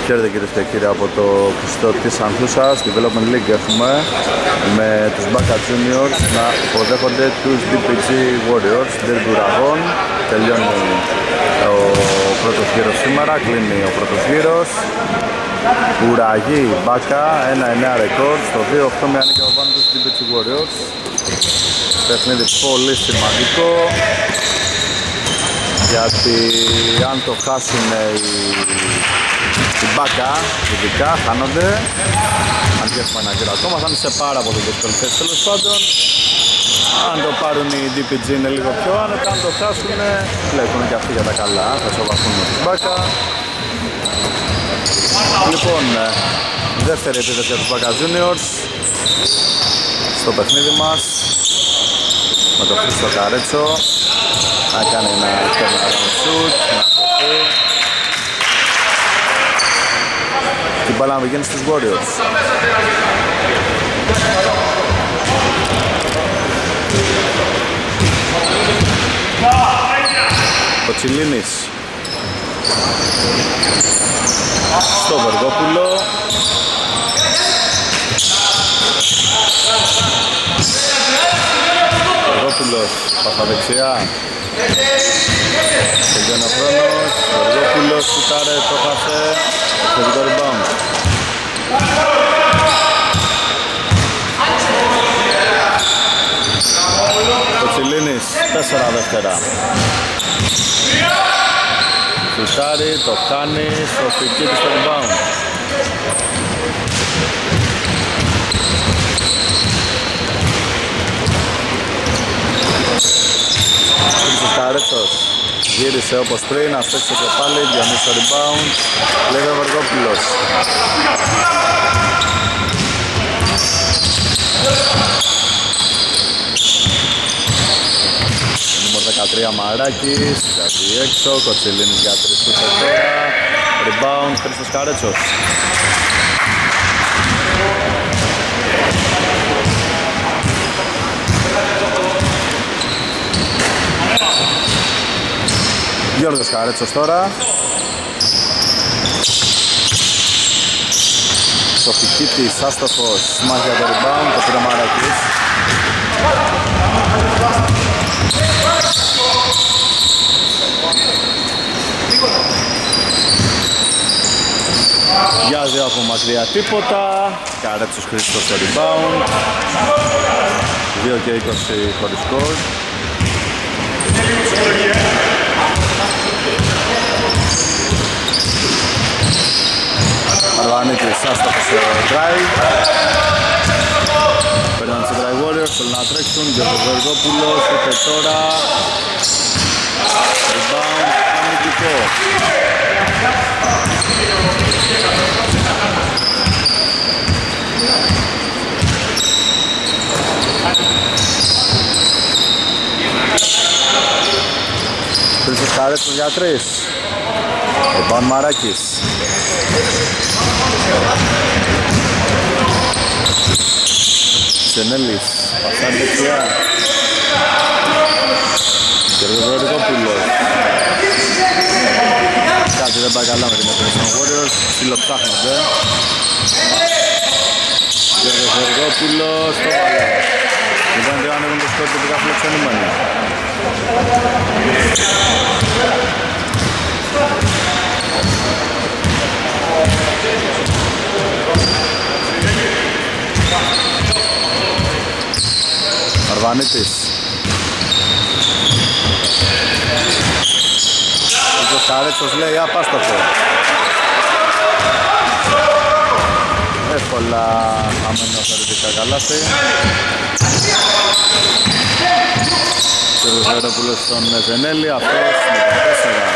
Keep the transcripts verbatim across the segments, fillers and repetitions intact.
Χαίρετε κυρίες και κύριοι από το κλειστό της Ανθούσας. Development League έχουμε με τους Μπάκα Juniors να υποδέχονται τους ντι πι τζι Warriors. Derby Ουραγών. Τελειώνει ο πρώτος γύρος σήμερα, κλείνει ο πρώτος γύρος. Ουραγή Μπάκα, ένα εννέα ρεκόρ. Στο δύο οκτώ με ανήκει από πάνω τους ντι πι τζι Warriors. Παιχνίδι πολύ σημαντικό, γιατί αν το χάσουν οι, οι Μπάκα, ειδικά χάνονται. Αν και έχουμε ένα γύρο ακόμα, θα είναι σε πάρα πολύ δύσκολη θέση τέλος πάντων. Αν το πάρουν οι ντι πι τζι είναι λίγο πιο άνετα, αν το χάσουν βλέπουν και αυτοί για τα καλά, θα σοβαθούν με τους Μπάκα. Λοιπόν, δεύτερη επίθεση για τους Μπάκα Juniors στο παιχνίδι μας, με το Χρήστο Καρέτσο να κάνει ένα τέρμα σουτ, να σωθεί και η μπάλα να πηγαίνει στους Warriors. Ο Τσιλίνης στο Βεργόπουλο. Βεργόπουλος πάσα δεξιά. Τελειώνει ο χρόνος. Βεργόπουλος σουτάρε, το χάσε. Θετικό rebound. Ο Τσιλίνης, τέσσερα δεύτερα. Σουτάρει, το κάνει, στο Φικίτη στο rebound. Χρήστος Καρέτσος γύρισε όπως πριν, να φτιάξει το κεφάλι, διανύει στο rebound. Λέγε ο Βεργόπουλος. Νούμερο δεκατρία Μαράκης, βγάζει έξω, Κοτσιλίνης για τρεις σούτ τώρα. Rebound, Χρήστος Καρέτσος. Γιώργος Καρέτσος τώρα. Σοφικίτης, άστοχος, μάχη για το rebound, το πήρε Μαράκης. Γιάζει από μακριά τίποτα. Καρέτσος Χρήστος στο rebound. δύο και είκοσι χωρίς σκορ. Αρβανίτης, άστοχος στο drive. Παίρνουν τους drive Warriors, θέλουν να τρέξουν. Γιώργος Βεργόπουλος, ούτε τώρα. Rebound, αμυντικό. Χρήστος Καρέτσος για τρεις. Rebound Μαράκης. Σενέλης, πασάρι δεξιά. Γιώργος Βεργόπουλος. Κάτι δεν πάει καλά με την επίθεση των Warriors, ψιλοψάχνονται. Γιώργος Βεργόπουλος, το βάλε. Λοιπόν, δεν ανοίγουν το σκορ τοπικά φιλοξενούμενοι. Αρβανίτης. Ο Καρέτσος λέει απάστατο. Εύκολα αμένω θεωρητικά καλάθι. Και ο Βερόπουλος στον Ζενέλη, αυτός με τα τέσσερα.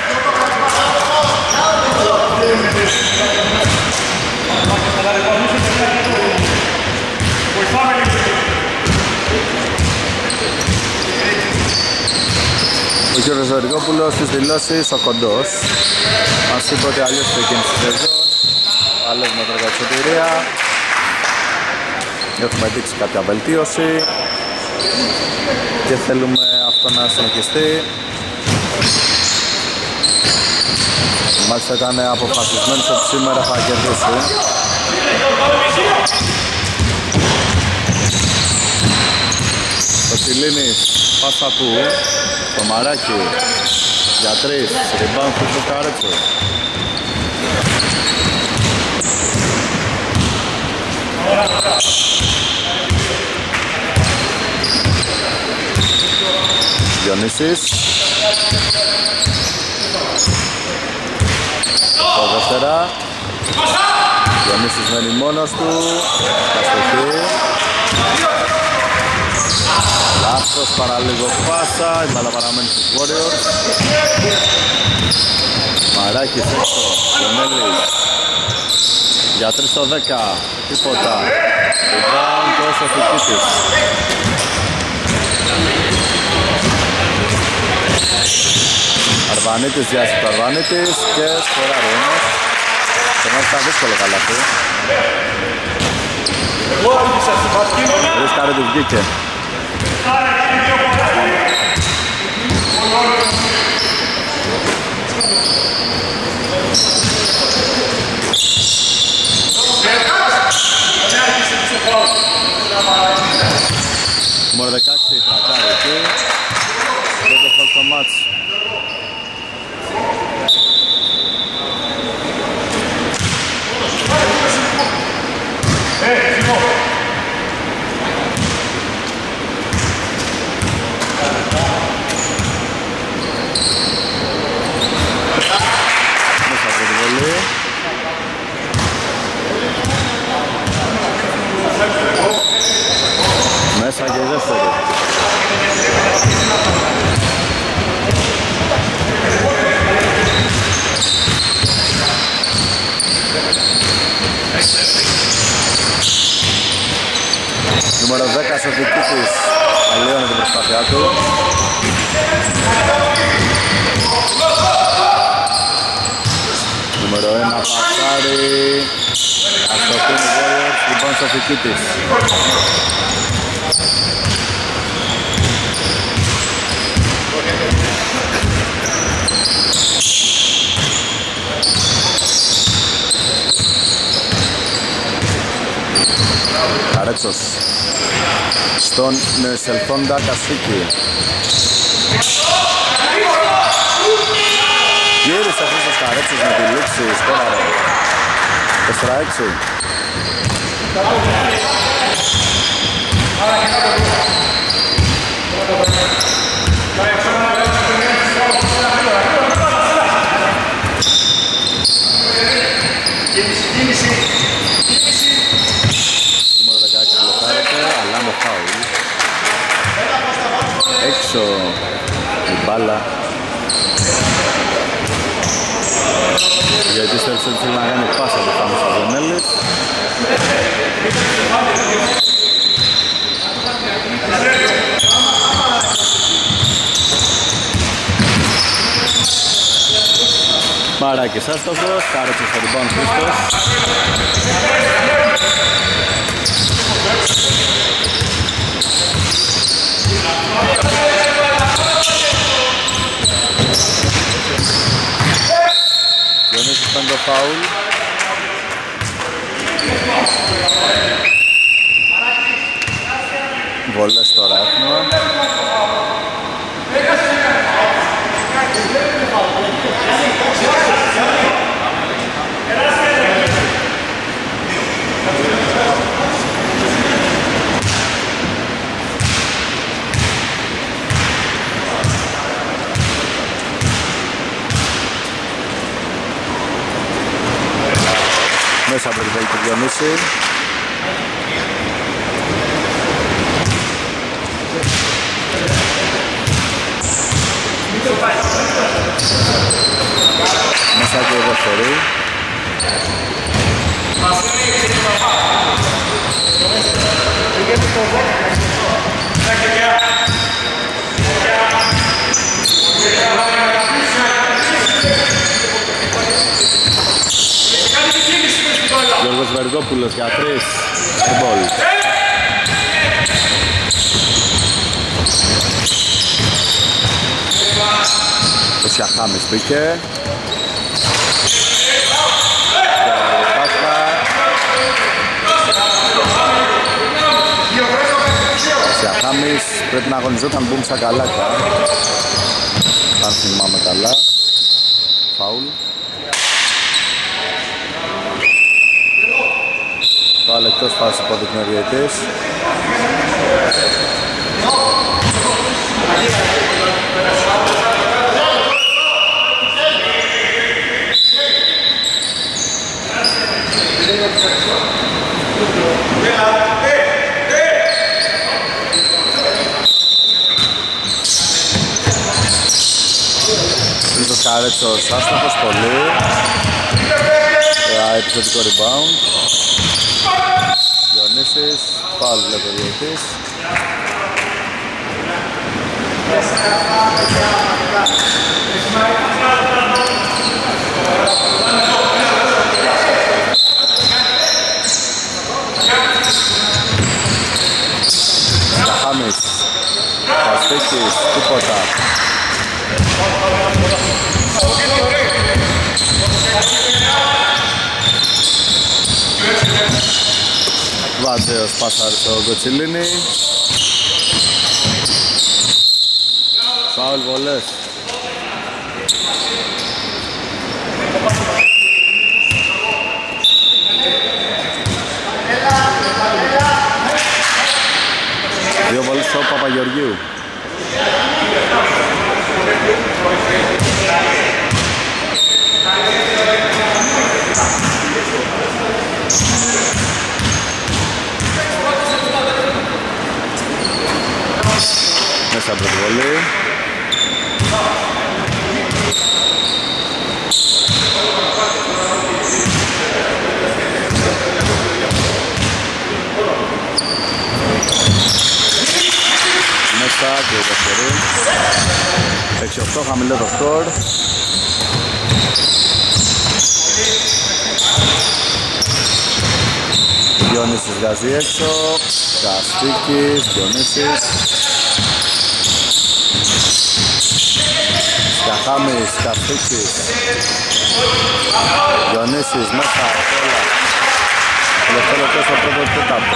Ο Γιώργος Βεργόπουλος στις δηλώσεις, ο κοντός, μας είπε ότι αλλιώς ξεκίνησε τη σεζόν, αλλιώς με τρογατσοτηρία. Έχουμε δείξει κάποια βελτίωση και θέλουμε αυτό να συνεχιστεί. Μάλιστα ήταν αποφασισμένος ότι σήμερα θα κερδίσει. Το Τσιλίνης, πάσα του, το Μαράκι, για τρεις, rebound του Καρέτσο. Διονύσης. Το δεύτερα. Διονύσης μένει μόνος του. Αστοχή. Λάθος παραλίγο πάσα. Η μπάλα παραμένει στους Warriors. Μαράκης έξω. Διονέλης. Για τρεις στο δέκα. Τίποτα. Rebound το Σοφικίτης. Αρβανίτης, διάσει του Αρβανίτης και σκοράρει όμως. Το μάτι ήταν δύσκολο καλάθι. Ρίσκαρε του βγήκε. Νούμερο δεκαέξι τρακάρει εκεί. Πρώτο φάουλ στο μάτς. Μέσα από την βολή. Μέσα και η δεύτερη. Νούμερο δέκα Σοφικίτης αλλοιώνει την προσπάθειά του. Νούμερο ένα πασάρι. Αστοχούν οι Warriors, λοιπόν Σοφικίτης. Καρέτσος στον Σελφόντα Κασίκη. Γύρισε αυτός ο Καρέτσος με τη λήξη, σκόραρε. τέσσερα έξι. Νούμερο δεκαέξι λεπτάρεται, αλλά με φάουλ. Έξω η μπάλα. Γιατί στέλνει ότι θέλει να κάνει πάσα το πάνω στα Διονέλης. Μαράκης άστοχος, Κάρετσος στο rebound Χρήστος. Διονύσης ήταν το φάουλ. Βολές τώρα έχουμε. Μέσα από την βέλη του Διονύση. Μέσα και η δεύτερη. Γιώργος Βεργόπουλος για τρεις. Μπολ. Ο Σιαχάμις μπήκε. πρέπει να αγωνιζόταν Μπουμ Σακαλάκα, αν θυμάμαι καλά. Φάουλ. Πάλι εκτός φάσης που αποδεικνύει ο διαιτητής. Τρίτος Καρέτσος άστοχος πολύ. Επιθετικό rebound. Διονύσης, πάλι βλέπει ο διαιτητής. Χάμις, Καστίκης, τίποτα. Βάζεος πάσαρ στο Κοτσιλίνι. Φάουλ βολές. Δύο βολές στο Παπαγεωργίου. Μέσα από τη βολή. Μέσα και η δεύτερη. έξι οκτώ χαμηλό το σκορ. Διονύσης βγάζει έξω. Καστίκης, Διονύσης. Σκαχάμις, Καστίκης. Διονύσης μέσα, όλα. Τελευταίο λεπτό στο πρώτο τέταρτο.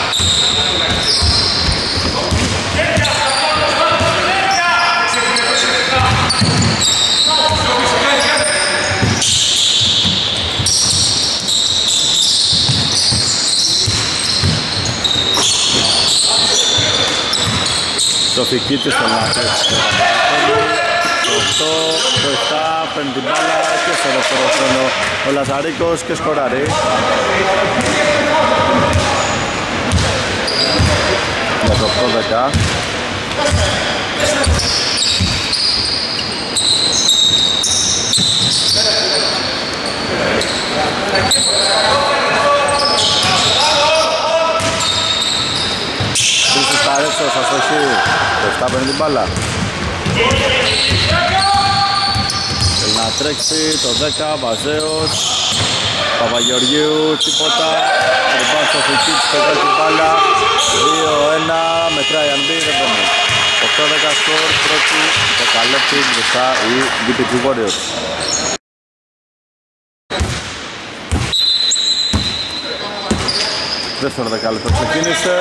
Σοφικίτης στο να τρέξει το οκτώ, το επτά, παίρνει την μπάλα και στο δεύτερο χρόνο ο Λαζαρίκος και σκοράρει. Για το οκτώ δέκα. Χρήστος Καρέτσος, αστοχή. Το επτά παίρνει την μπάλα. Θέλει να τρέξει το δέκα, Βαζέος. Παπαγεωργίου, τίποτα. Ριμπάν στο Φικίτς, πετάει την μπάλα. δύο ένα, μετράει αν μπει, δεν παίρνει. οκτώ δέκα σκορ, πρώτη δεκαλέπτη μπροστά η ντι πι τζι Warriors. Δεύτερο δεκάλεπτο ξεκίνησε.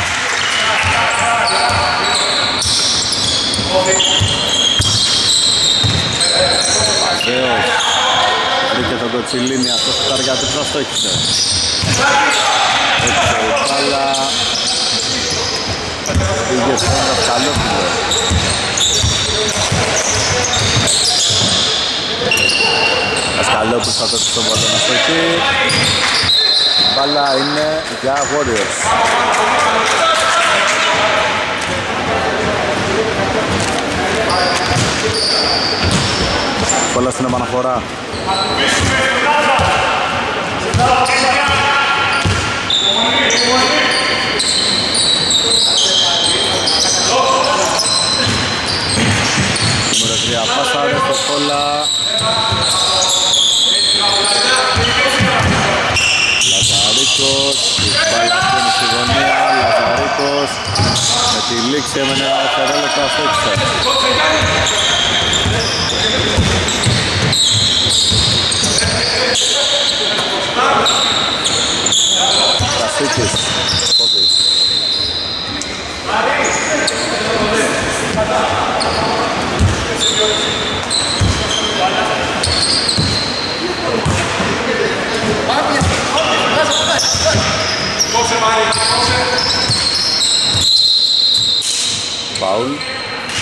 Βεβαίως βρήκε τον Κοτσιλίνι, αυτός το ταριάτρις θα στόχισε. Έτσι η μπάλα πήγε στον Δασκαλόπουλο. Δασκαλόπουλος θα δώσει τον βολό να στοχεί. Η μπάλα είναι για Warriors. Πολλά στην επαναφορά. Νούμερο τρία πάσαρε στο Κόλλα. Λαζαρίκος, η μπάλα μπαίνει στη γωνία, Λαζαρίκος με τη λήξη έμενε ένα δευτερόλεπτο αστόχησε. Καστίκης, Κώδης.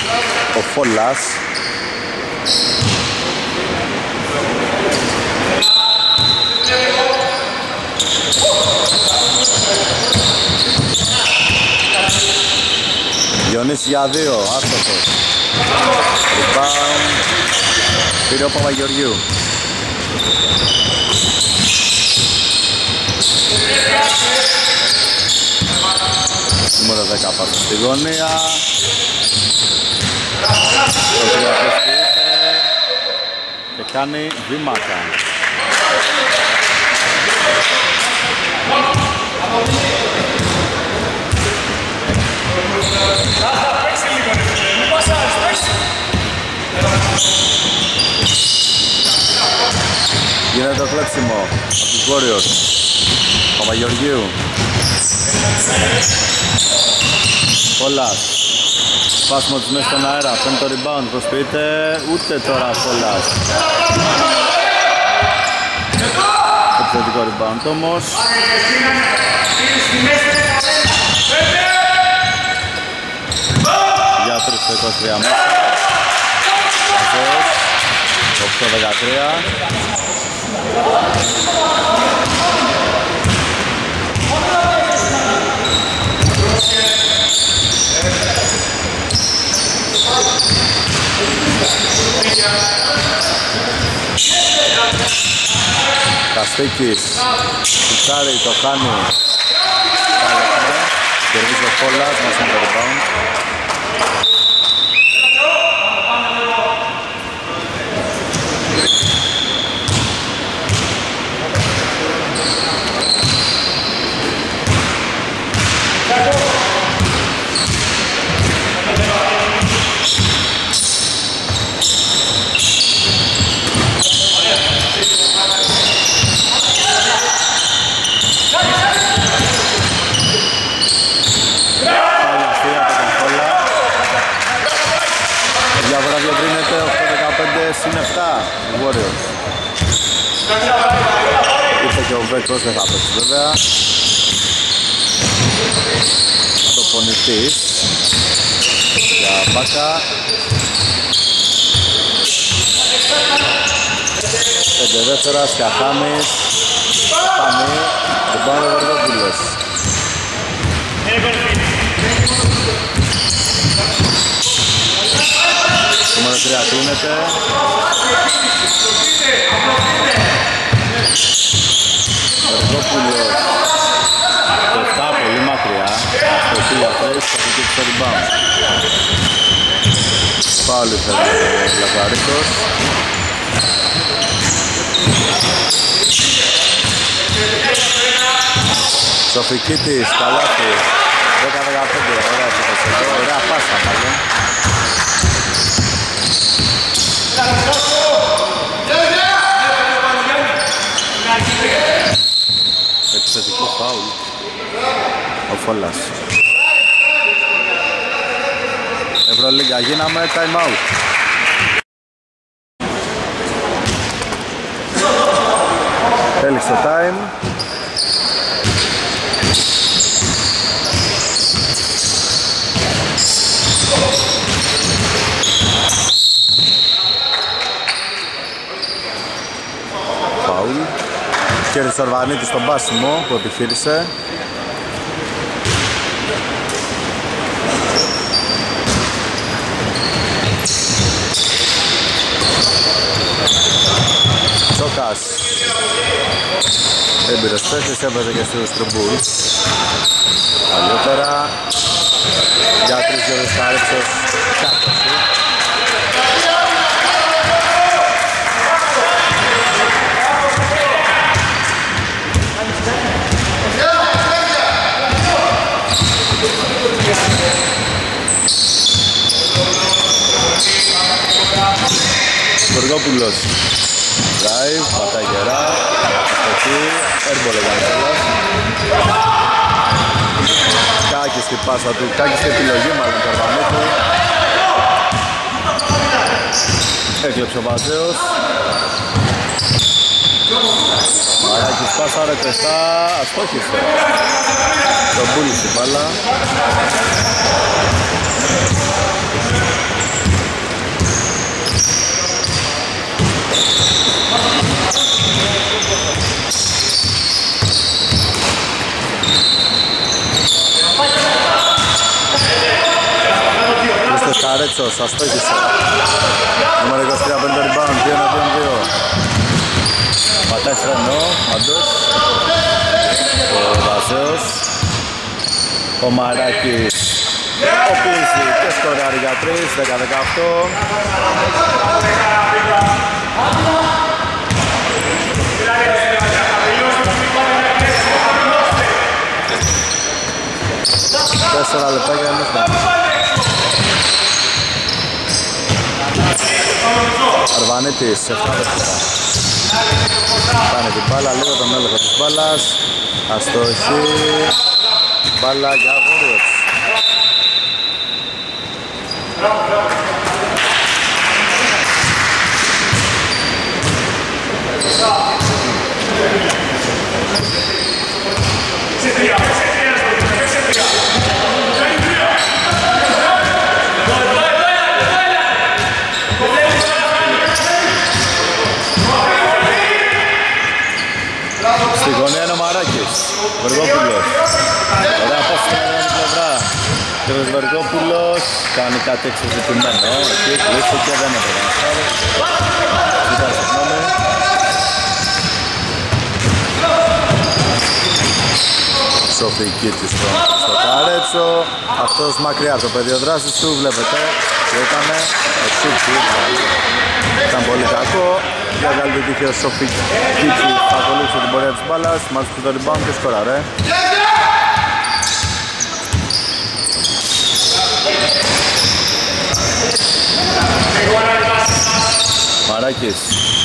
ο Φόλας. Διονύσης για δύο, άστοχος. Rebound, πήρε ο Παπαγεωργίου. Νούμερο δέκα πάσα στη γωνία. Το τριαπέστηκε και κάνει βήματα. Γίνεται το κλέψιμο από τους Warriors. Παπαγεωργίου. Φόλας. Σπάσιμο της μέσα στον αέρα. Παίρνει το rebound. Προσποιείται ούτε τώρα Φόλας. Επιθετικό rebound όμως. Για τρεις στο είκοσι τρία μέσα. οκτώ δεκατρία. Καστίκης, Κουτσάρη, το κάνει. Κερδίζει ο Φόλας, μας είναι το rebound. Είναι εφτά, Warriors. Ήρθε και ο Βέκος, δεν θα παίξει βέβαια. Το πονητής για Μπάκα. Πέντε δεύτερα, Σκαχάμις. Πάνη, τον πάνω Βεργόπουλος. Νούμερο τρία κλείνεται. Βεργόπουλος. Το εφτά πολύ μακριά. Στο χίλια τρεις θα βγει στο rebound. Πάλι φεύγει ο Λαβαρίκος. Σοφικίτης, καλάθι. δέκα δεκαπέντε, ωραία επίθεση εδώ. Ωραία πάσα μάλλον. Επιθετικό φάουλ ο Φόλας. Ευρωλίγκα, γίναμε time out. Έληξε το time. Φάουλ. Κέρδισε ο Αρβανίτης στον πάσιμο που επιχείρησε. Τσόκας. Έμπειρος παίκτης, έβαζε και στους τρουμπούς. Παλιότερα. Για τρεις γύρους Καρύψος. Κάτω. Βεργόπουλος. Drive, πατάει γερά. Εκεί, έρμπολε κανένας. Κάκης στην πάσα του, Κάκης στην επιλογή μάλλον του Αρβανίτου. Έκλεψε ο Βαζέος. Μαράκης πάσα, ρε τεσσά, αστόχησε. Τον πούλησε μπάλα. Καρέτσος, αστόχησε. Νούμερο είκοσι τρία παίρνει το rebound, δύο εναντίον δύο. Πατάει φρενό, πάντως. Ο Βαζέος. Ο Μαράκης. Ο Πλήση και σκοράρει για τρεις, δέκα δεκαοκτώ. Τέσσερα λεπτά για εμείς πάμε. Αρβανίτης, εφτά δευτερά. Κάνει την μπάλα, λίγο τον έλεγχο της μπάλας. Αστοχή. Μπάλα για Warriors. Στη γωνία είναι ο Μαράκης, Βεργόπουλος. Ωραία πάσα στην άλλη πλευρά. Και ο Βεργόπουλος κάνει κάτι εξεζητημένο. Εκεί κλείσει και δεν έπρεπε να στάρει. Ζητά συγγνώμη. Σοφική της στο Καρέτσο. Αυτός μακριά από το πεδίο δράσης του, βλέπετε. Και έκανε εξούτσι. Ήταν πολύ κακό. Για καλή του τύχη ο Σοφική του θα ακολούθησε την πορεία της μπάλας. Μάλιστα το rebound και σκοράρε. Μαράκης.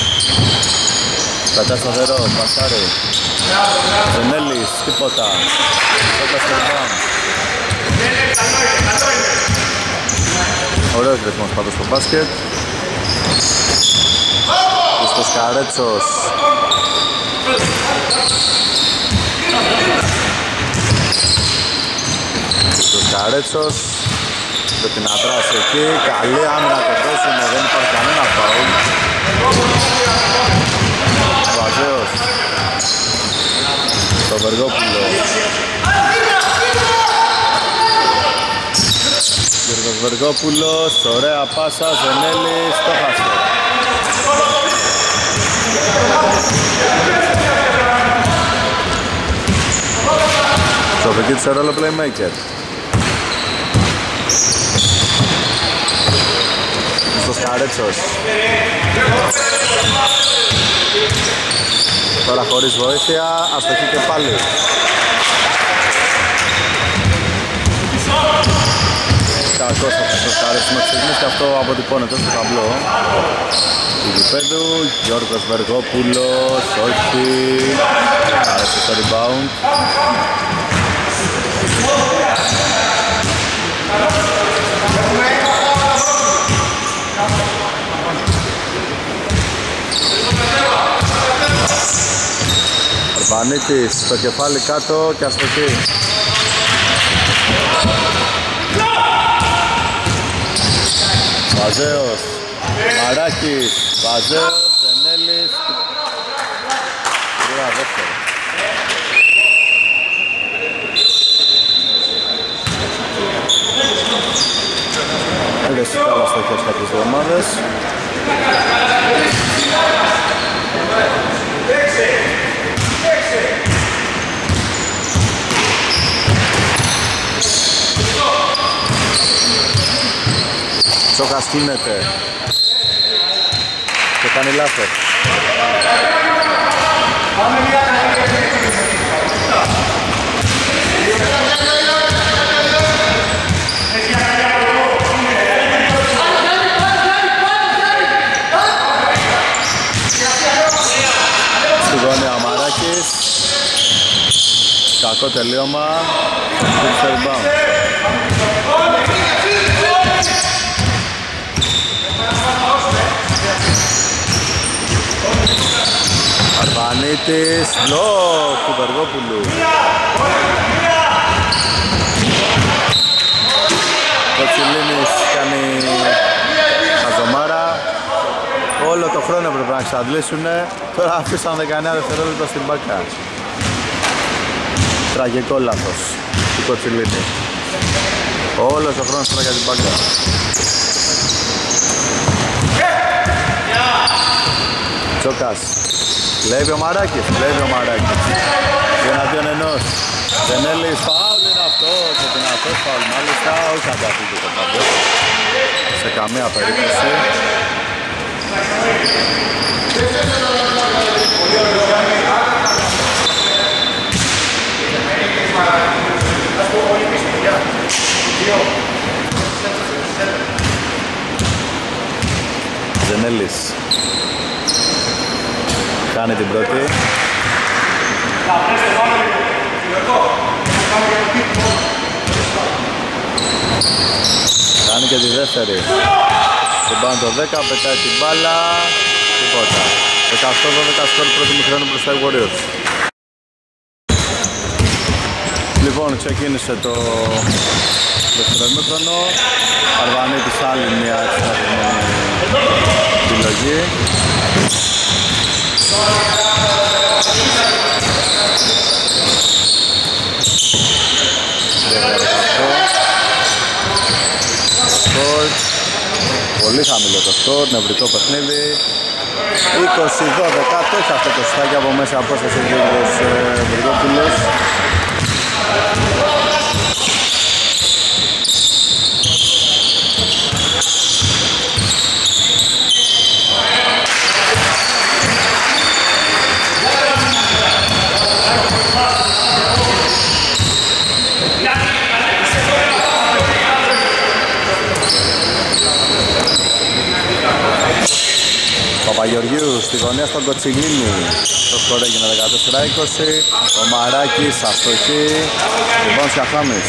Κατά σταθερό, πασάρι. Ζενέλης, τίποτα. Τότε στο rebound. Ωραίος ρυθμός πάντως στο μπάσκετ. Χριστός Καρέτσος. Χριστός Καρέτσος. Πρέπει να δράσει εκεί. Καλή άμυνα το δώσουμε. Δεν υπάρχει κανένα φάουλ. Βαζέος. Το Βεργόπουλο. Γιώργος Βεργόπουλος. Ωραία πάσα. Ζενέλης. Το χάσε. Σοφική της ρόλο playmaker. Χριστός Καρέτσος. Τώρα χωρίς βοήθεια, αστοχή και πάλι. Κακός ο Χριστός Καρέτσος μέχρι στιγμής και αυτό αποτυπώνεται στο ταμπλό του γηπέδου. Γιώργος Βεργόπουλος, όχι. Καρέτσος στο rebound. Αρβανίτης στο κεφάλι κάτω και αστοχή. Βαζέος, Μαράκης, Βαζέος, Ζενέλης. Τρία δεύτερα. Έλεγες καλά στοχές κάποιες δύο ομάδες. Τσόκας κίνεται και κάνει λάθος. Στη γωνία ο Μαράκης. Κακό τελείωμα. Good rebound. Αρβανίτης, μπλοκ του Βεργόπουλου. Ο Τσιλίνης κάνει χαζομάρα. Όλο το χρόνο έπρεπε να εξαντλήσουν. Τώρα αφήσαν δεκαεννέα δευτερόλεπτα στην μπάκα. Τραγικό λάθος του Κοτσιλίνη. Όλος ο χρόνος τώρα για την μπάκα. Τσόκας. Κλέβει ο Μαράκης, κλέβει ο Μαράκης. Εναντίον ενός. Δενέλης, φάουλ είναι αυτό, και δυνατός φάουλ μάλιστα, όχι ανταφύγει το παντός. Σε καμία περίπτωση. Ζενέλης κάνει την πρώτη. Κάνει και τη δεύτερη. Τον πάνω το δέκα, πετάει την μπάλα. Τίποτα. δεκαοκτώ δώδεκα σκορ πρώτη μηχρόνου μπροστά οι Warriors. Λοιπόν, ξεκίνησε το δεύτερο ημίχρονο. Αρβανίτης άλλη μια εξαρτημένη επιλογή. Πολύ χαμηλό το σκορ, νευρικό παιχνίδι. είκοσι δώδεκα, το έχει αυτό το στάκι από μέσα απόσταση ο Γιώργος Βουργόπουλος. Παπαγεωργίου στη γωνία στον Κοτσιλίνη. Το σκορ έγινε δεκατέσσερα είκοσι. Ο Μαράκης αστοχή. Λοιπόν Σιαχάμις.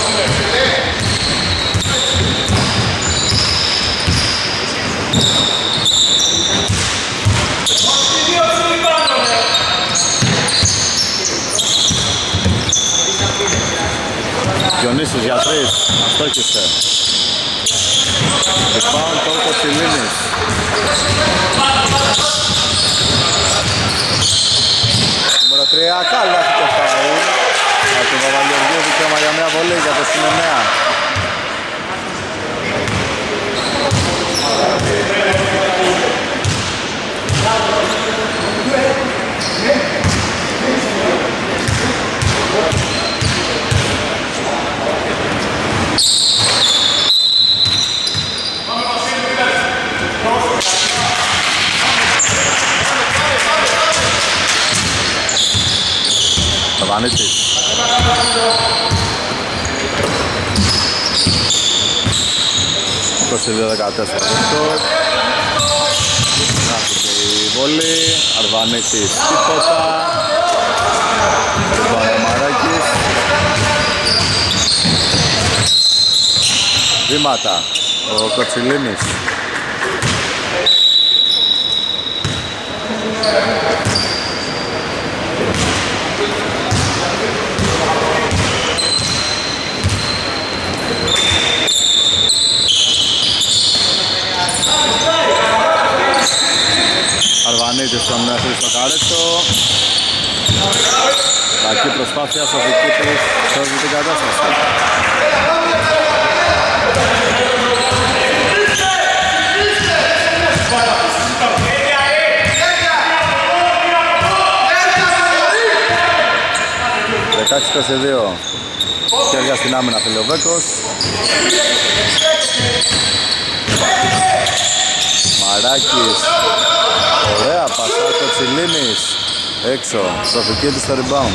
Διονύσης για τρεις. Αστόχησε. Rebound το Κοτσιλίνης. Νούμερο τρία, καλά έχει το φάουλ. Από τον Παπαγεωργίου δικαίωμα για μια βολή για το συν εννέα. Βανίτης. είκοσι δύο δεκατέσσερα το σκορ. Άρχεται η βολή. Αρβανίτης τίποτα. Λοιπόν ο Μαράκης. Βήματα. Ο Κοτσιλίνης. Αρβανίτης στον Χρήστο Καρέτο. Κακή προσπάθεια στο δική της σώζει την κατάσταση. δεκαέξι είκοσι δύο. Χέρια στην άμυνα θέλει ο Βέκος. Μαράκης. Ωραία πασά Κοτσιλίνης. Έξω. Σοφική του στο rebound.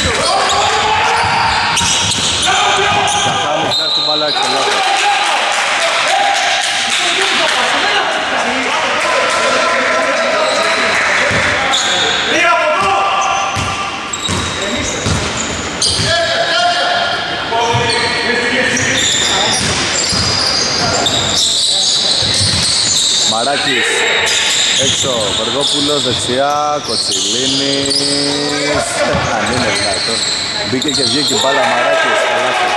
Σαχάμις μέσα στην μπάλα έξω. Μαράκης έξω, Βεργόπουλος δεξιά, Κοτσιλίνης. Αν είναι δυνατόν. Μπήκε και βγήκε η μπάλα Μαράκης, καλάθι.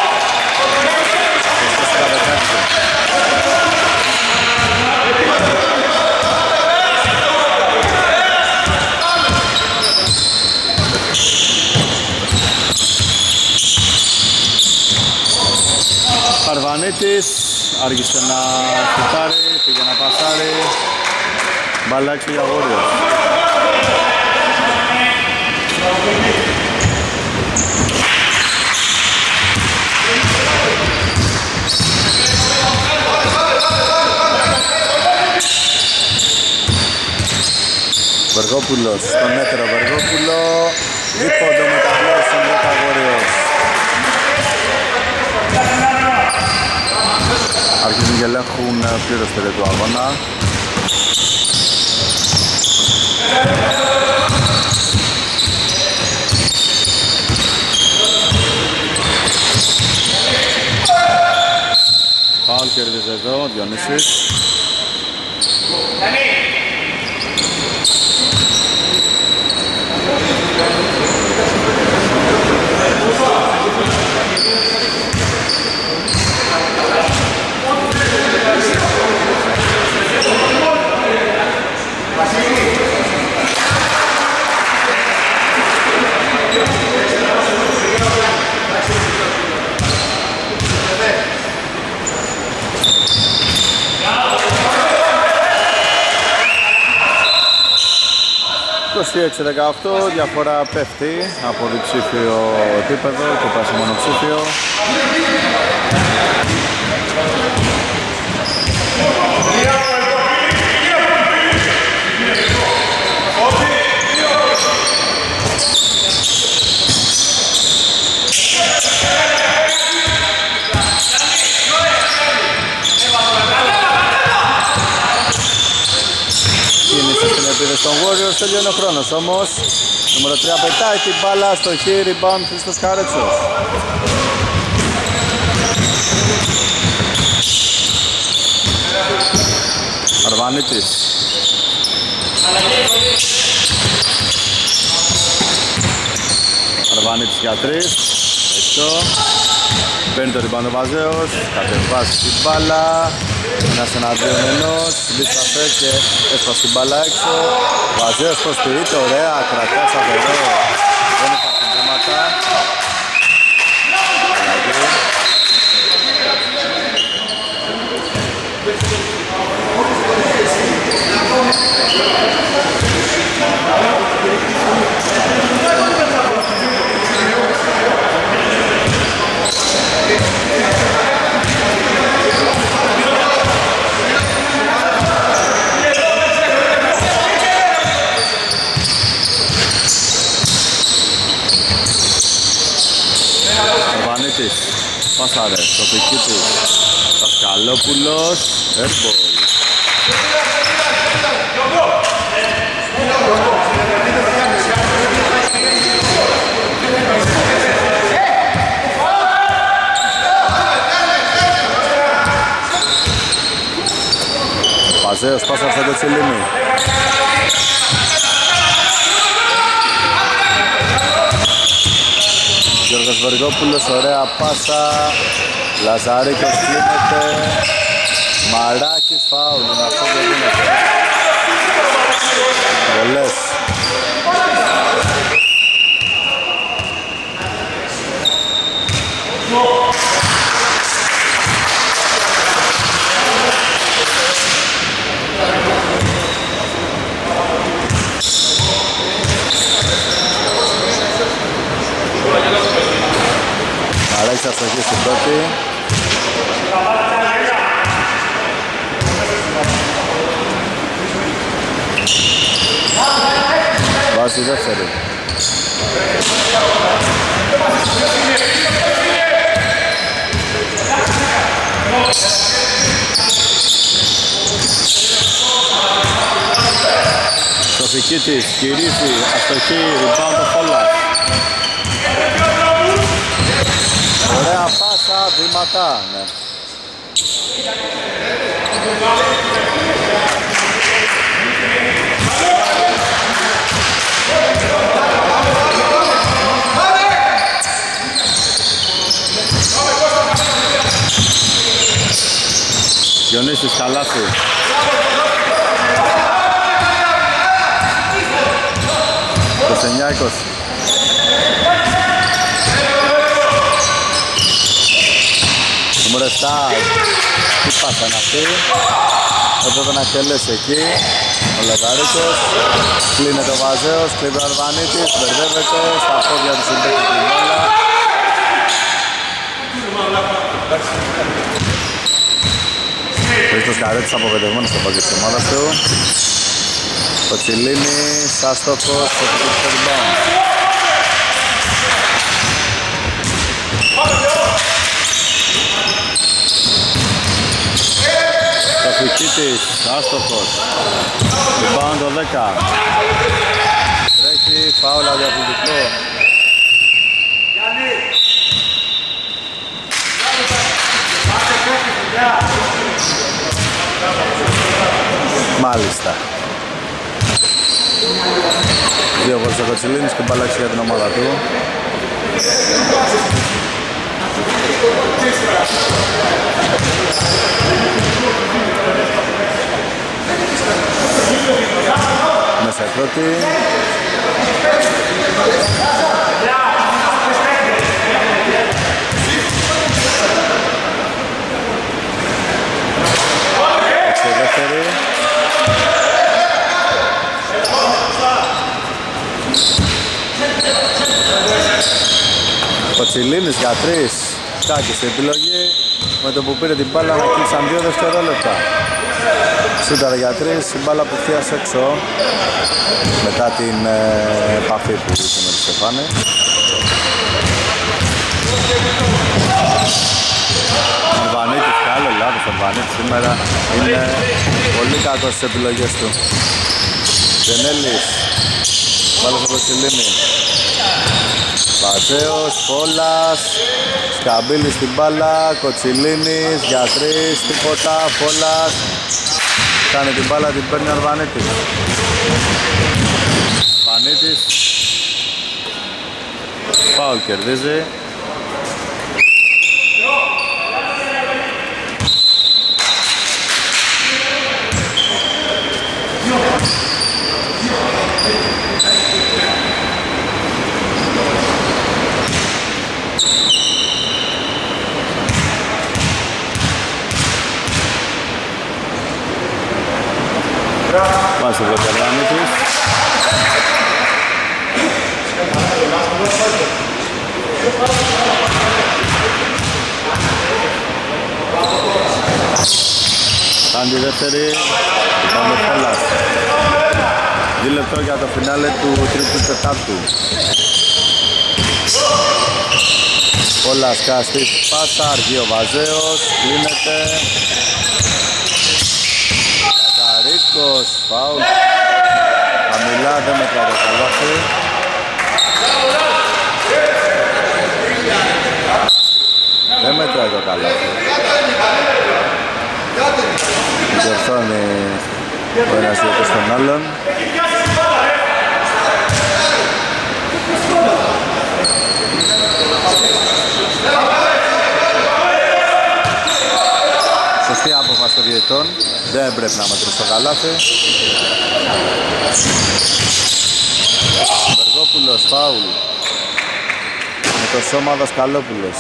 Αρβανίτης άργησε να σουτάρει, πήγε να πασάρει. Μπάλα έξω για Warriors. Βεργόπουλος στον έτερο Βεργόπουλο, δίποντο μεταβλώσει στον δέκα Warriors. Αρχίζουν και ελέγχουν πλήρως το του αγώνα. Φάουλ κερδίζει εδώ, Διονύσης. είκοσι έξι δεκαοκτώ, διαφορά πέφτει από διψήφιο επίπεδο και πάει σε μονοψήφιο. Στον Warriors τελειώνει ο χρόνος όμως. Νούμερο τρία πετάει την μπάλα στο χ, rebound Χρήστος Καρέτσος. Αρβανίτης. Αρβανίτης για τρεις. Έξω. Παίρνει το rebound ο Βαζέος. Κατεβάζει την μπάλα. Ένας εναντίον ενός, μπίσταφε και έσπασε την μπάλα έξω. Βαζέος προσποιείται, ωραία, κρατάει σταθερό. Δεν υπάρχουν βήματα. Πάσαρε, στο πικί του Πασκαλόπουλος, airball. Παζέος, πάσα στο Κοτσιλίνη. Γιώργος Βεργόπουλος, ωραία πάσα. Λαζαρίκος κλείνεται. Μαράκης, φάουλ, είναι αυτό που γίνεται. Βολές. Μαράκης αστοχή στην πρώτη. Βάζει δεύτερη. Σοφικίτης, κυρίζει, αστοχή, rebound το Φόλας. Ωραία πάσα, βήματα, ναι. Διονύσης Καλάθη. είκοσι εννιά είκοσι. Νούμερο επτά. Τι πάσα είναι αυτή. έπρεπε να εκτελέσει εκεί ο Λαγαρίκος. Κλείνεται ο Βαζέος, κλείνει ο Αρβανίτης, μπερδεύεται στα πόδια του συμπέκτη την μπάλα. Χρήστος Καρέτης απογοητευμένος στο παγκόσμιο της ομάδας του. Ο Τσιλίνης, άστοχος, στο το rebound. Το Φικίτης, άστοχος. Rebound το δέκα. Τρέχει, φάουλα διαφορετικό. Μάλιστα. Δύο βόλες ο Κοτσιλίνης και μπαλάξει για την ομάδα του. Μέσα η πρώτη. Έτσι η δεύτερη. Κοτσιλίνης για τρεις. Κάκησε επιλογή. Με το που πήρε την μπάλα να κλείσαν δύο δευτερόλεπτα. Σούταρε για τρεις, η μπάλα απευθείας έξω μετά την ε, επαφή που είχε με τη Στεφάνη. Ο Αρβανίτης, καλό λάθος, ο Αρβανίτης σήμερα είναι πολύ κακός στις επιλογές του. Ζενέλης, μπάλα στο Κοτσιλίνη. Βαζέος, Φόλας, Σκαμπίλης στην μπάλα, Κοτσιλίνης, για τρεις, τίποτα, Φόλας. Κάνει την μπάλα, την παίρνει ο Αρβανίτης. Αρβανίτης. Φάουλ κερδίζει. Βάζει το Αρβανίτης. Κάνει τη δεύτερη, πάμε Φόλας. Δύο λεπτό για το φινάλε του τρίτου τετάρτου. Φόλας καστής πάσα, αργεί ο Βαζέος, κλείνεται. Λαγαρίκος, φάουλ. Χαμηλά, δεν μετράει το καλάθι. Δεν μετράει το καλάθι. Διορθώνει ο ένας διόντος τον άλλον. Σωστή απόφαση των διαιτητών. Δεν πρέπει να μετρήσει το καλάθι. Βεργόπουλος, φάουλ. Με το σώμα Δασκαλόπουλος.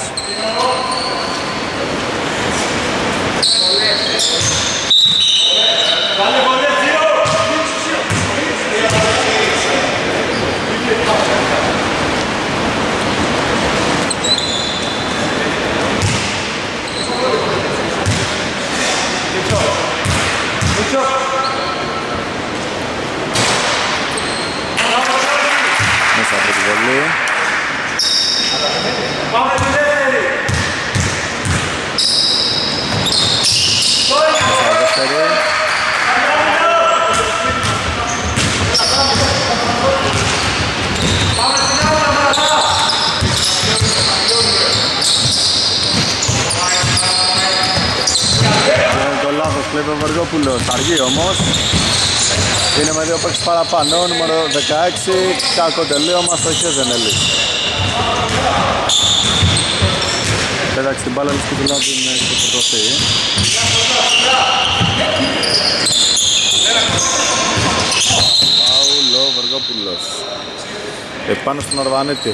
Μέσα από τη βολή. Πάμε τη δεύτερη. Μέσα δεύτερη. Είναι το λάθος, κλέβει ο Βεργόπουλος. Αργεί όμως. Είναι με δύο παίκτες παραπάνω, νούμερο δεκαέξι, κακό τελείωμα στο Χέζενελη. Πέταξε την μπάλα, και θέλω να την ξεπορτωθεί. Παουλ ο Βεργόπουλος. Επάνω στον Αρβανίτη.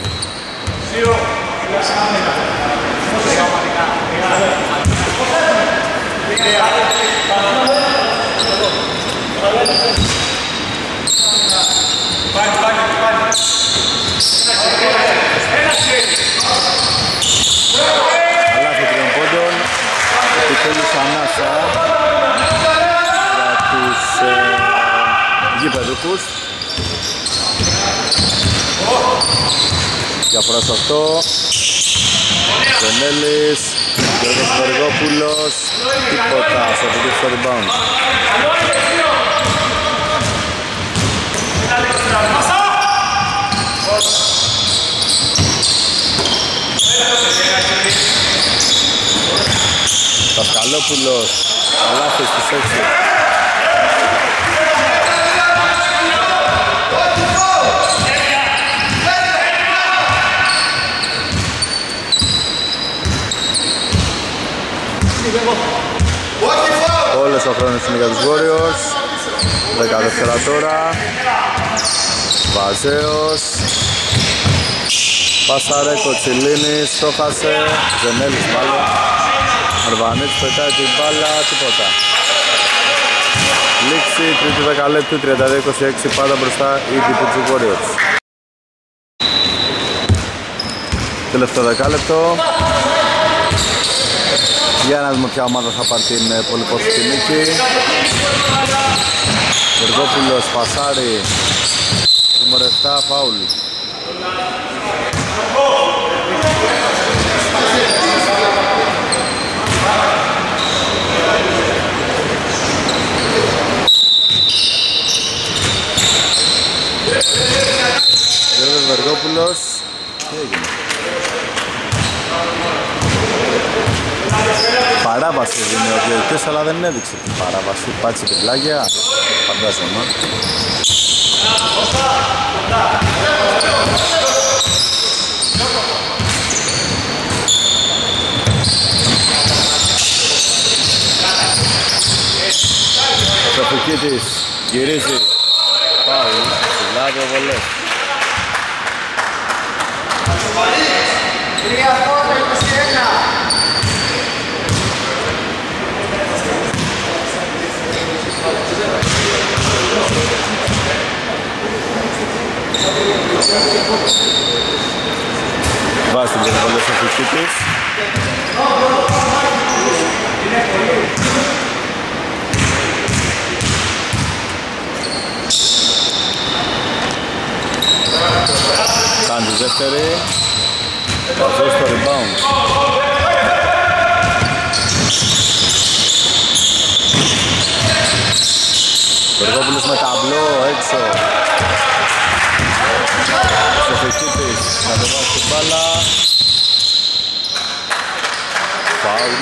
Αλάθη τριών πόντων, επιτέλους ανάσα για τους ε, γηπεδούχους. Διαφορά στο αυτό. Ζενέλης, Γιώργος Βεργόπουλος, τίποτα στο δικό στο rebound. Πασκαλόπουλος, Αλάθη στις έξι. Όλες ο χρόνος είναι για τους Warriors. δέκα δεύτερα τώρα. Βαζέος, Πάσαρε, Κοτσιλίνης, το χάσε. Ζενέλης μάλλον. Αρβανίτης πετάει την μπάλα, τίποτα. Λήξη τρίτη δεκαλέπτου, τριάντα δύο είκοσι έξι, πάντα μπροστά η τύπη του Warriors. Τελευταίο δεκάλεπτο. Για να δούμε ποια ομάδα θα πάρει την πολυπόθητη νίκη. Βεργόπουλος, Πασάρι, νούμερο επτά, φάουλ. Γιώργος Βεργόπουλος, τι έγινε? Παράβαση δίνει ο διαιτητής, αλλά δεν έδειξε την παράβαση. Πάτησε την πλάγια, φαντάζομαι. Σοφικίτης γυρίζει. Πάουλ, ψηλά δύο βολές. Βάζει την περιβολή στο Φουκίτης. Κάνει τη δεύτερη. Βαζός στο rebound. Βεργόπουλος με ταμπλό έξω. Σοφικίτης να το βάζει την μπάλα. Φάουλ.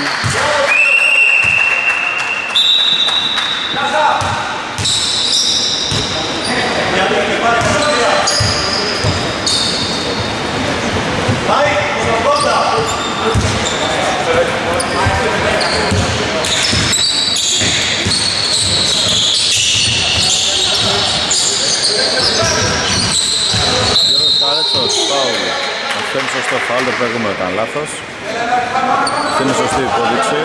Αυτό είναι σωστό φάουλ, το προηγούμενο ήταν λάθος. Αυτό είναι σωστή υπόδειξη.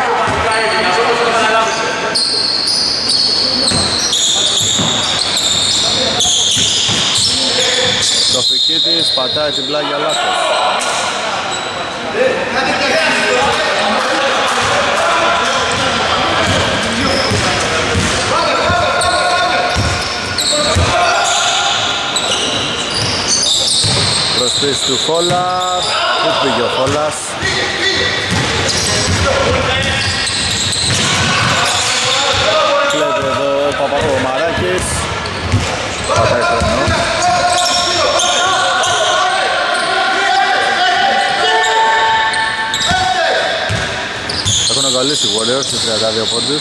Το Φικίτης πατάει την πλάγια λάθος. Προσθέσεις του Φόλα, πού πήγε ο Φόλας. Κλέβει εδώ ο Παπαδομαράκης. Πατάει χρόνο. Έχουν εγκαλίσει οι Warriors σε τριάντα δύο πόντους.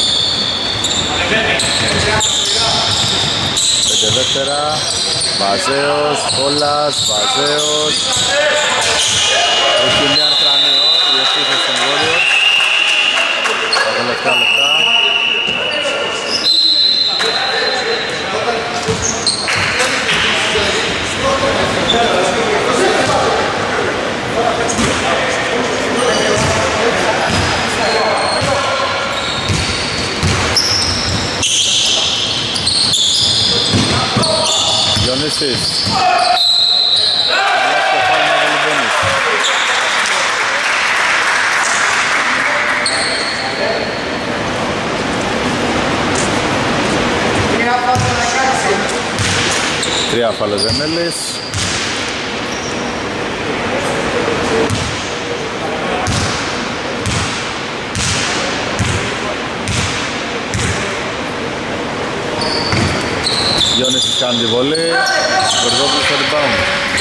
Πέντε δεύτερα. Βαζέος, Φόλας, Βαζέος. Έχει μια κρανίο, η επίθεση των Warriors. Τα τελευταία λεπτά. Διονύσης. Καλάς κεφάλι με Βελιμπένης. Τρία φάουλ ο Ζενέλης. Διονύσης κάνει τη βολή. Βεργόπουλος στο rebound.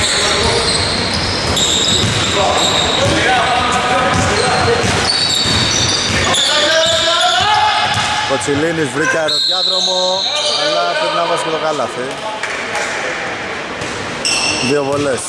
Κοτσιλίνης βρήκε αεροδιάδρομο, αλλά πρέπει να βάζει και το καλάθι. Δύο βολές.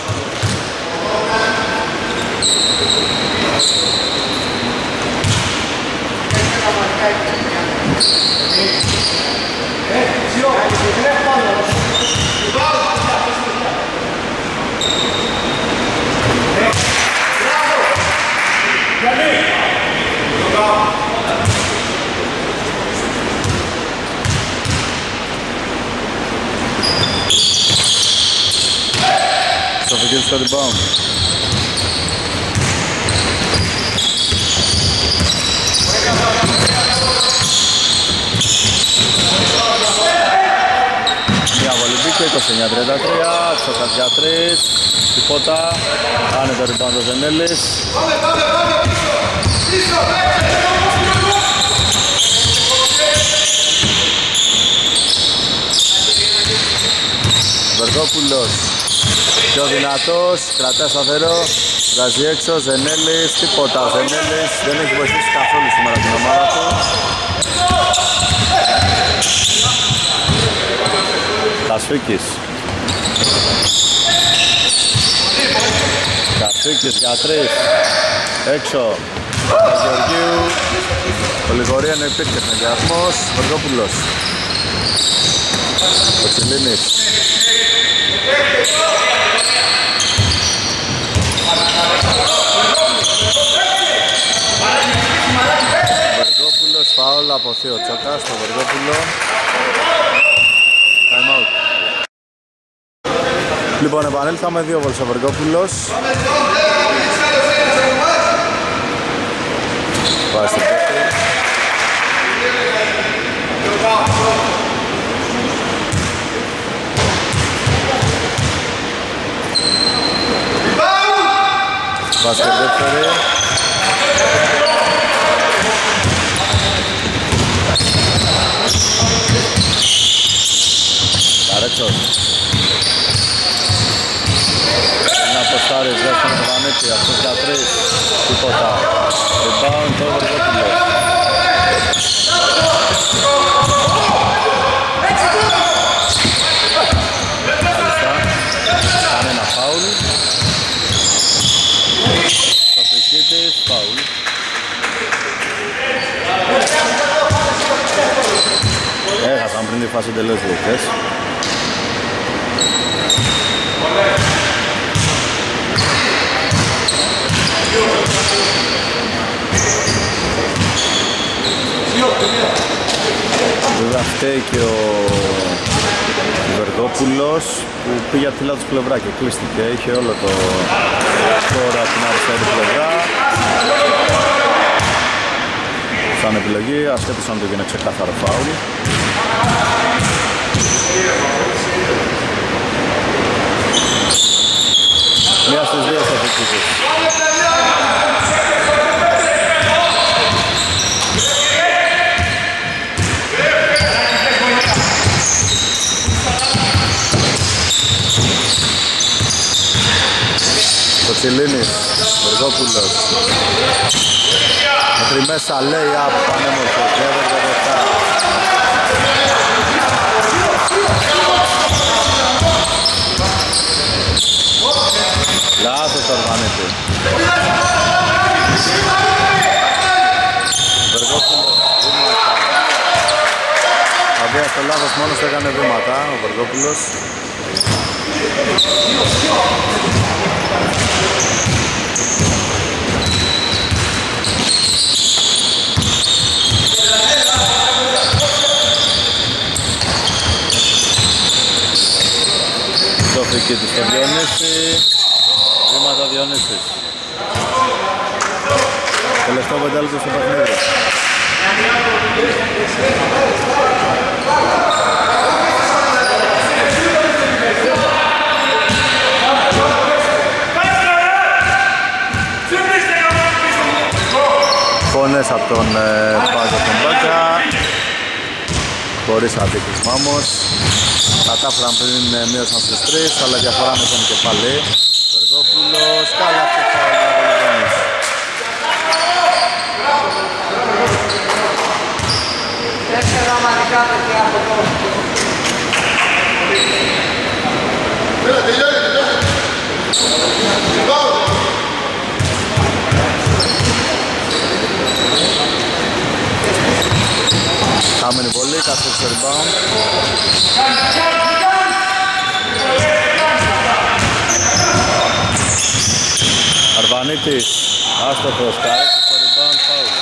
Σοφικίδης στο rebound. Μια βολή μπήκε, είκοσι εννιά τριάντα τρία, Τσόκας για τρεις, τίποτα, κάνει το rebound ο Ζενέλης. Βεργόπουλος, πιο δυνατός, κρατά σταθερό, βγάζει έξω, Ζενέλης, τίποτα, ο Ζενέλης δεν έχει βοηθήσει καθόλου σήμερα την ομάδα του. Κασφίκης. Κασφίκης για τρεις, έξω, Γεωργίου, Πολυγορία να υπήρχε συνδυασμός, Βεργόπουλος. Κοτσιλίνης. Βεργόπουλος, φάουλ από Θείο Τσόκα στο Βεργόπουλο. Time out. Λοιπόν, επανέλθαμε, δύο βολές ο Βεργόπουλος. Πάει στην πρώτη. Βάσκετ δεύτερη. Καρέτσος. Ένα ποστάρι, δεύτερο το Βανίτη, αυτός για τρεις, τίποτα. Rebound το Βεργόπουλο. Μάλιστα, κάνει ένα φάουλ. Σοφικίτης, φάουλ. Έχασαν πριν τη φάση εντελώς διοκτές. Βέβαια φταίει και ο Βεργόπουλος που πήγε από τη λάθος πλευρά και κλείστηκε. Είχε όλο το σκορ από την αριστερή πλευρά. Σαν επιλογή, ασχέτως αν το γίνει ξεκάθαρο φάουλ. Μία στις δύο θα δείξει. Κοτσιλίνης, Βεργόπουλος. Μέχρι μέσα λέει από πανέμορφο, διέβερε δεκά. Λάθος το Αρβανίτη. Βεργόπουλος, βήματα. Αντία στο λάθος μόνος έκανε βήματα ο Βεργόπουλος. Προσθήκη του στο Διονύση. Βήματα Διονύσης. Τελευταίο πεντάλεπτο στο παιχνίδι. Φωνές από τον ε, Πάγκο τον Μπάκα. Χωρίς αντίκρισμα όμως. Κατάφεραν πριν ε, μείωσαν στους τρεις, αλλά διαφορά με τον και πάλι. Βεργόπουλος, καλά και πάλι διαβολευμένος. Τέσσερα μανικά παιδιά από εδώ. Έλα, τελειώνει, τελειώνει. Χάμενη βολή, κάτσε στο rebound. Αρβανίτης, άστοχος, καρέξε στο rebound, φάουλ.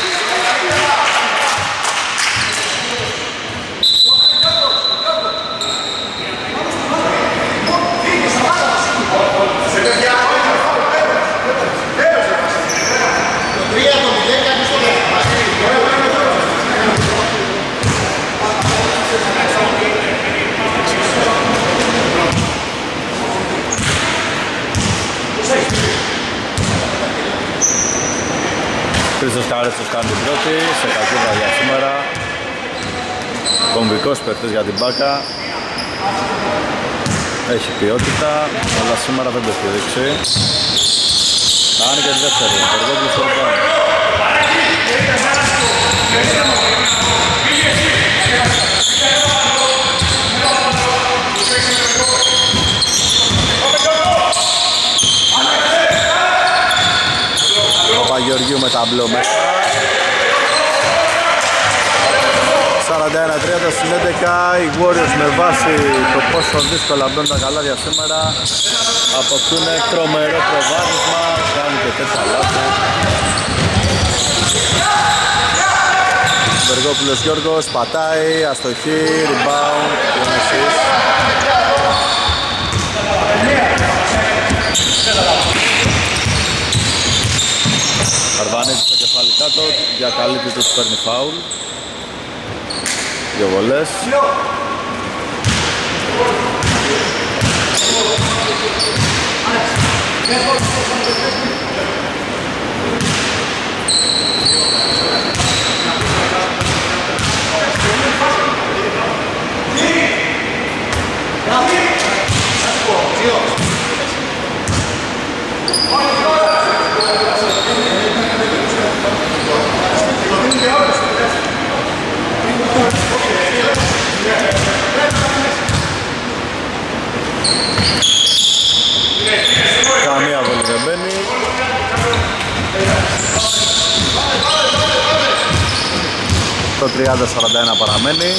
Χρήστος Καρέτσος κάνει την πρώτη, σε κακή βραδιά σήμερα. Κομβικός παίκτης για την Μπάκα. Έχει ποιότητα, αλλά σήμερα δεν το έχει δείξει. Κάνει και τη δεύτερη, Βεργόπουλος στο rebound. Παπαγεωργίου με ταμπλό μέσα. σαράντα ένα τριάντα στην έντεκα. Οι Warriors με βάση το πόσο δύσκολα μπαίνουν τα καλάδια σήμερα αποκτούν τρομερό προβάδισμα. Κάνουν και τέτοια λάθη. Βεργόπουλος Γιώργος πατάει, αστοχή, rebound, Ιωνισής. Αρβανίτης στο κεφάλι κάτω, διακαλύπτει τους παίρνει φάουλ. Δύο βολές. Καμία βολή δεν μπαίνει. Το τριάντα σαράντα ένα παραμένει.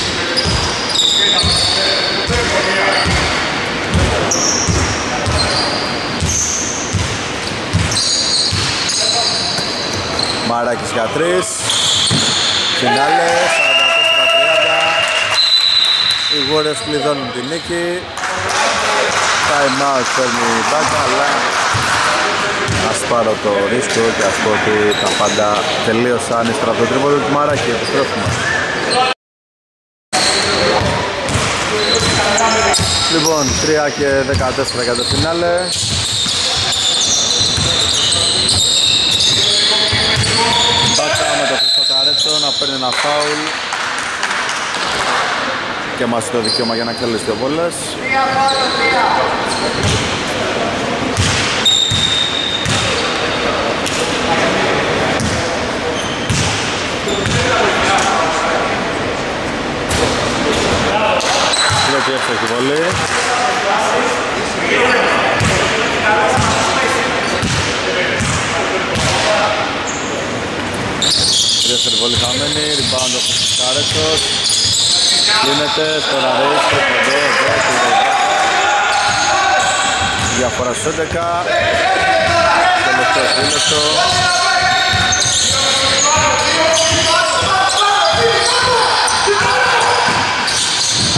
Μαράκης για τρεις. Φινάλε, σαράντα τέσσερα τριάντα. Οι Warriors κλειδώνουν την νίκη. Time out παίρνει η Μπάκα, αλλά ας πάρω το ρίσκο και ας πω ότι τα πάντα τελείωσαν ύστερα από το τρίποντο του Μαράκη. Επιστρέφουμε. Λοιπόν, τρία και δεκατέσσερα για το φινάλε. Μπάκα με το Χρήστο Καρέτσο να παίρνει ένα φάουλ και μας το δικαίωμα για να εκτελέσει δύο βόλες. Πρώτη εύστοχη βολή. Δεύτερη βολή χαμένη, rebound ο Καρέτσος. Γίνεται τώρα ρέις, τρίποντο, εδώ, διαφορά στους έντεκα. Τελευταίο τρίλεπτο.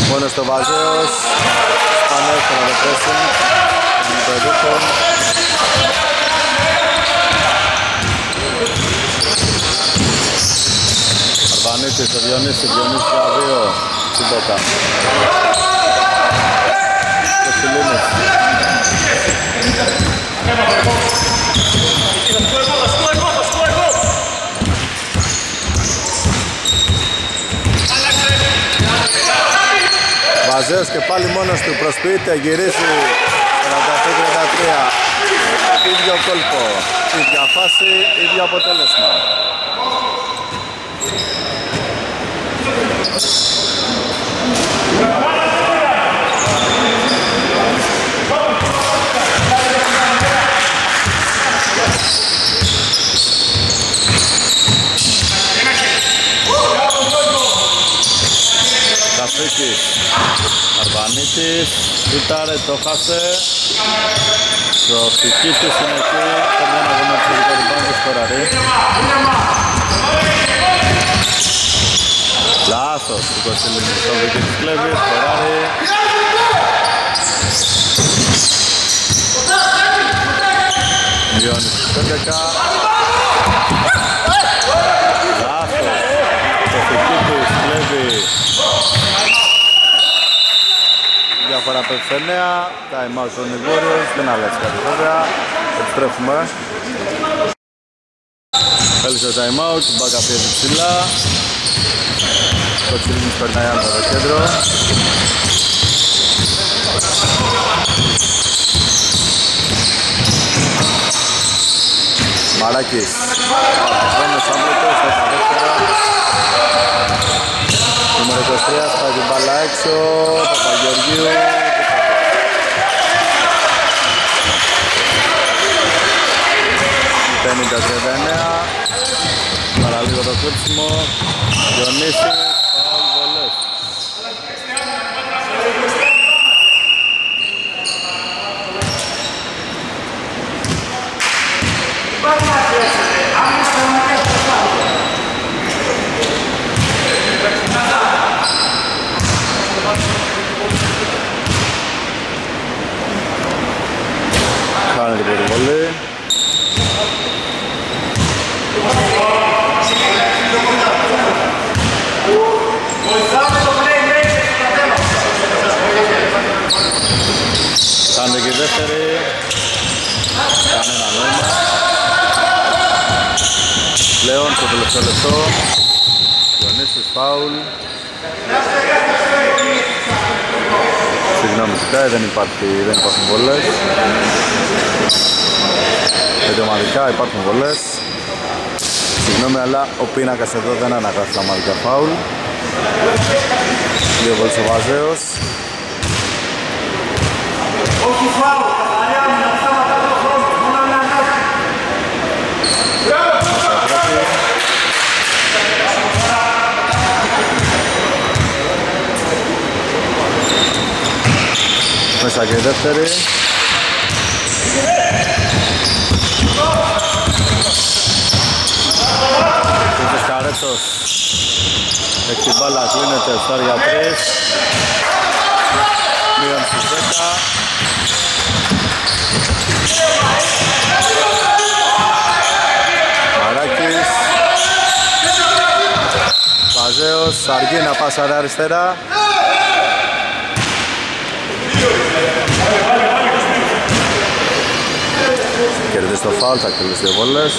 Μόνος το Βαζέος. Σπανές στο ραδοπρέσινγκ. Είναι το εδούχο. Αρβανίτης, ο Διονύσης, Διονύσης για δύο. Τίποτα. Το Φιλίνης. Βαζέος και πάλι μόνος του προσποιείται, γυρίζει σαράντα οκτώ τριάντα τρία. Ίδιο κόλπο, ίδια φάση, ίδιο αποτέλεσμα. Καφρίκης, Αρβανίτης, σούταρε, το χάσε. Σοφικίτης είναι εκεί, το μόνο αγώνα του ριμπάουντ του σκοράρει. Λάθος του Κοτσιλίνη, Σοφικίτης κλέβει, σκοράρει. Μειώνει στους έντεκα. Λάθος, Σοφικίτης κλέβει. Διάφορα πέφτει εννέα, time out των Warriors, δεν αλλάζει κάτι βέβαια, επιστρέφουμε. Έλυσε το time out, η μπάκα πιέζει ψηλά. Το Τσιλίνης περνάει άνω το κέντρο. Μαράκης, χρόνος άμπλωτος, δεκαδεύτερα. Νούμερο είκοσι τρία, σπάει την μπάλα έξω, Παπαγεωργίου. πενήντα τριάντα εννέα, παραλίγο το κλείψιμο, Διονύσης, φάουλ βολές. Κάνε την πρώτη βολή. Κάνε και η δεύτερη. Κανένα νόημα. Πλέον στο τελευταίο λεπτό Διονύσης φάουλ. Συγγνώμη, κοιτάει, δεν υπάρχει, δεν υπάρχουν βολές. Πέντε ομαδικά υπάρχουν βολές. Συγγνώμη, αλλά ο πίνακας εδώ δεν αναγράφει τα ομαδικά φάουλ. Δύο βολές ο Βαζέος. Όχι φάουλ, καθαριά μου, να σταματά το χρόνο, μόνο να ανάγκη. Μέσα και η δεύτερη. Κούτος Καρέτσος. Έχει την μπάλα, κλείνεται, φτάρει για τρεις. Μείον στους δέκα. Μαράκης. Βαζέος, αργεί να πάσαρε αριστερά. Κερδίζει το φάουλ, θα κερδίσει δύο βόλες.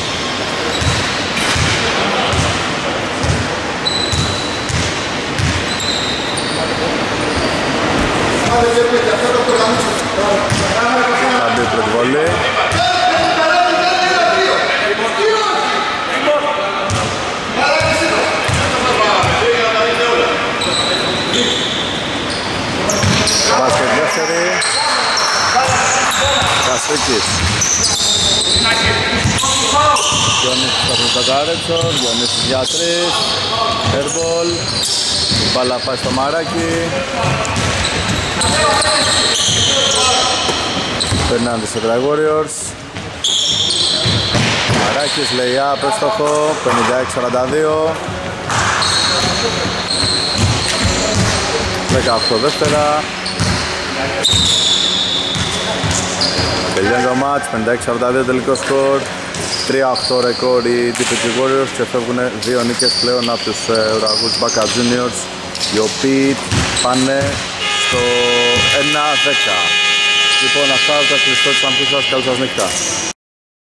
Θα μπει η πρώτη βολή. Μπάσκετ δεύτερη. Κασίκης. Διονύσης από τον Καρέτσο, Διονύσης για τρεις. Airball. Η μπάλα πάει στο Μαράκι. Περνάνε τις Έντρα Warriors. Μαράκης, lay-up, έστοχο, πενήντα έξι σαράντα δύο. δεκαοκτώ δεύτερα. Τελειώνει το μάτς, πενήντα έξι σαράντα δύο τελικό σκορ. τρία οκτώ ρεκόρ οι ντι πι τζι Warriors και φεύγουν δύο νίκες πλέον από τους ουραγούς Μπάκα Juniors, οι οποίοι πάνε στο ένα δέκα. Λοιπόν, αυτά τα κλειστό της Αμφίσας. Καλή σας νύχτα.